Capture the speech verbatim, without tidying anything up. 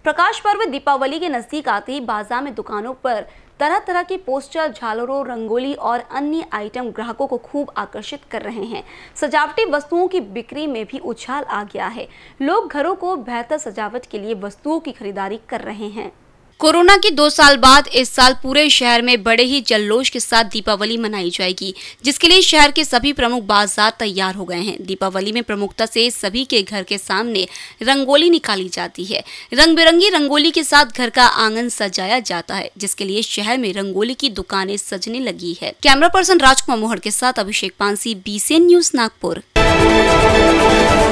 प्रकाश पर्व दीपावली के नजदीक आते ही बाजार में दुकानों पर तरह तरह के पोस्टर, झालरों, रंगोली और अन्य आइटम ग्राहकों को खूब आकर्षित कर रहे हैं। सजावटी वस्तुओं की बिक्री में भी उछाल आ गया है। लोग घरों को बेहतर सजावट के लिए वस्तुओं की खरीदारी कर रहे हैं। कोरोना के दो साल बाद इस साल पूरे शहर में बड़े ही जल्लोश के साथ दीपावली मनाई जाएगी, जिसके लिए शहर के सभी प्रमुख बाजार तैयार हो गए हैं। दीपावली में प्रमुखता से सभी के घर के सामने रंगोली निकाली जाती है। रंग बिरंगी रंगोली के साथ घर का आंगन सजाया जाता है, जिसके लिए शहर में रंगोली की दुकानें सजने लगी है। कैमरा पर्सन राजकुमार मोहर के साथ Abhishek Pansi, B C N news, Nagpur.